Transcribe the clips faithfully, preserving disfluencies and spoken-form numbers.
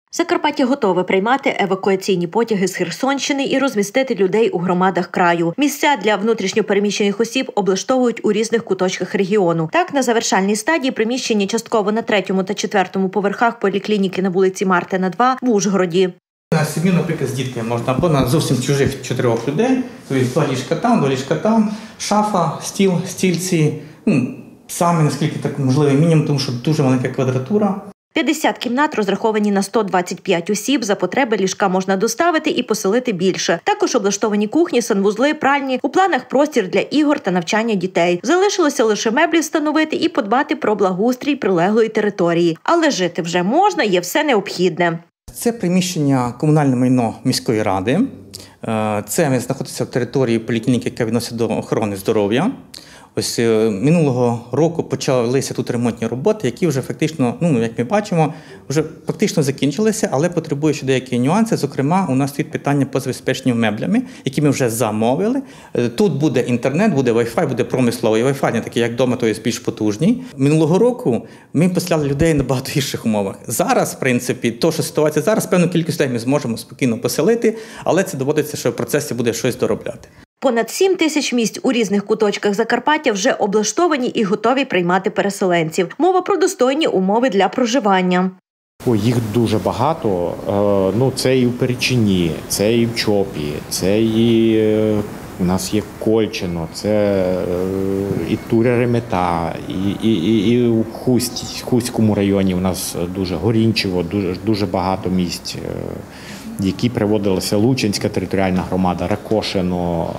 Закарпаття готове приймати евакуаційні потяги з Херсонщини і розмістити людей у громадах краю. Місця для внутрішньопереміщених осіб облаштовують у різних куточках регіону. Так, на завершальній стадії приміщення частково на третьому та четвертому поверхах поліклініки на вулиці Мартина, два в Ужгороді. На сім'ю, наприклад, з дітками можна або на зовсім чужих чотирьох людей, тобто два ліжка там, два ліжка там, шафа, стіл, стільці, ну, самі, наскільки так можливий мінімум, тому що дуже маленька квадратура. п'ятдесят кімнат розраховані на сто двадцять п'ять осіб, за потреби ліжка можна доставити і поселити більше. Також облаштовані кухні, санвузли, пральні, у планах простір для ігор та навчання дітей. Залишилося лише меблі встановити і подбати про благоустрій прилеглої території. Але жити вже можна, є все необхідне. Це приміщення комунальне майно міської ради. Це знаходиться в території поліклініки, яка відноситься до охорони здоров'я. Ось минулого року почалися тут ремонтні роботи, які вже фактично, ну, як ми бачимо, вже фактично закінчилися, але потребують ще деякі нюанси. Зокрема, у нас стоїть питання по забезпеченню меблями, які ми вже замовили. Тут буде інтернет, буде Wi-Fi, буде промисловий Wi-Fi, не такий, як вдома, то є більш потужний. Минулого року ми поселяли людей на багато інших умовах. Зараз, в принципі, то, що ситуація зараз, певну кількість людей ми зможемо спокійно поселити, але це доводиться, що в процесі буде щось доробляти. Понад сім тисяч місць у різних куточках Закарпаття вже облаштовані і готові приймати переселенців. Мова про достойні умови для проживання. О, їх дуже багато. Ну, це і в Перечині, це і в Чопі, це і у нас є Кольчино, це і Туря-Ремета, і, і, і, і у Хусть, Хуському районі у нас дуже Горінчево, дуже, дуже багато місць, які приводилися Лучинська територіальна громада, Ракошино.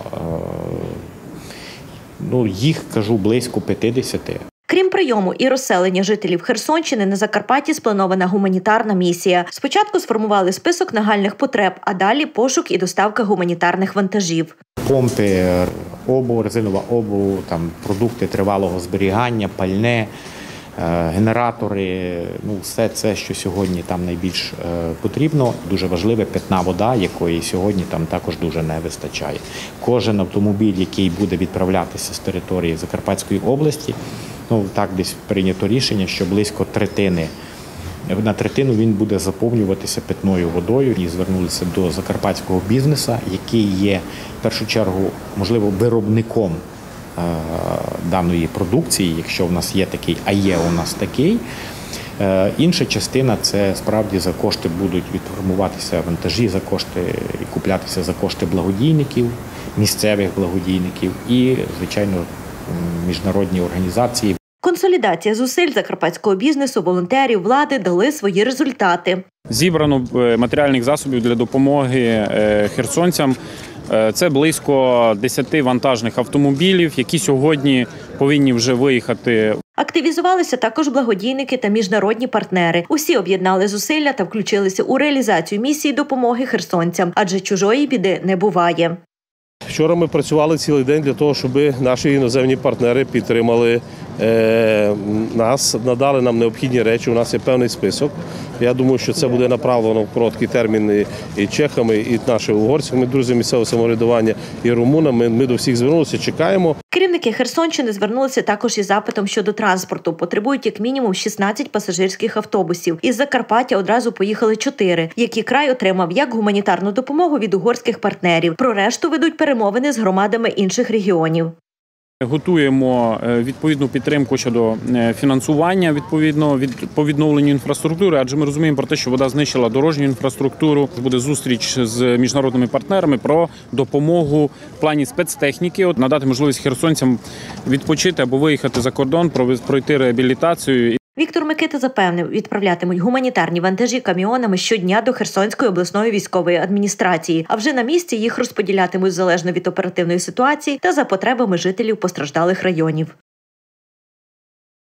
Ну, їх, кажу, близько п'ятдесят. Крім прийому і розселення жителів Херсонщини, на Закарпатті спланована гуманітарна місія. Спочатку сформували список нагальних потреб, а далі пошук і доставка гуманітарних вантажів. Помпи, обув, резинова обув, там, продукти тривалого зберігання, пальне, генератори, ну, все це, що сьогодні там найбільш е, потрібно. Дуже важливе питна вода, якої сьогодні там також дуже не вистачає. Кожен автомобіль, який буде відправлятися з території Закарпатської області, ну, так десь прийнято рішення, що близько третини, на третину він буде заповнюватися питною водою. І звернулися до закарпатського бізнесу, який є, в першу чергу, можливо, виробником даної продукції, якщо в нас є такий, а є у нас такий. Інша частина – це справді за кошти будуть відформуватися вантажі, за кошти і куплятися за кошти благодійників, місцевих благодійників і, звичайно, міжнародні організації. Консолідація зусиль закарпатського бізнесу, волонтерів, влади дали свої результати. Зібрано матеріальних засобів для допомоги херсонцям. Це близько десяти вантажних автомобілів, які сьогодні повинні вже виїхати. Активізувалися також благодійники та міжнародні партнери. Усі об'єднали зусилля та включилися у реалізацію місії допомоги херсонцям, адже чужої біди не буває. Вчора ми працювали цілий день для того, щоб наші іноземні партнери підтримали е, нас, надали нам необхідні речі. У нас є певний список. Я думаю, що це буде направлено в короткий термін і чехами, і нашими угорцями, друзі місцевого самоврядування, і румунами. Ми до всіх звернулися, чекаємо. Керівники Херсонщини звернулися також із запитом щодо транспорту. Потребують як мінімум шістнадцять пасажирських автобусів. Із Закарпаття одразу поїхали чотири, які край отримав як гуманітарну допомогу від угорських партнерів. Про решту ведуть перемовини з громадами інших регіонів. Готуємо відповідну підтримку щодо фінансування відповідно від по відновленню інфраструктури, адже ми розуміємо про те, що вода знищила дорожню інфраструктуру. Буде зустріч з міжнародними партнерами про допомогу в плані спецтехніки, надати можливість херсонцям відпочити або виїхати за кордон, пройти реабілітацію. Віктор Микита запевнив, відправлятимуть гуманітарні вантажі каміонами щодня до Херсонської обласної військової адміністрації, а вже на місці їх розподілятимуть залежно від оперативної ситуації та за потребами жителів постраждалих районів.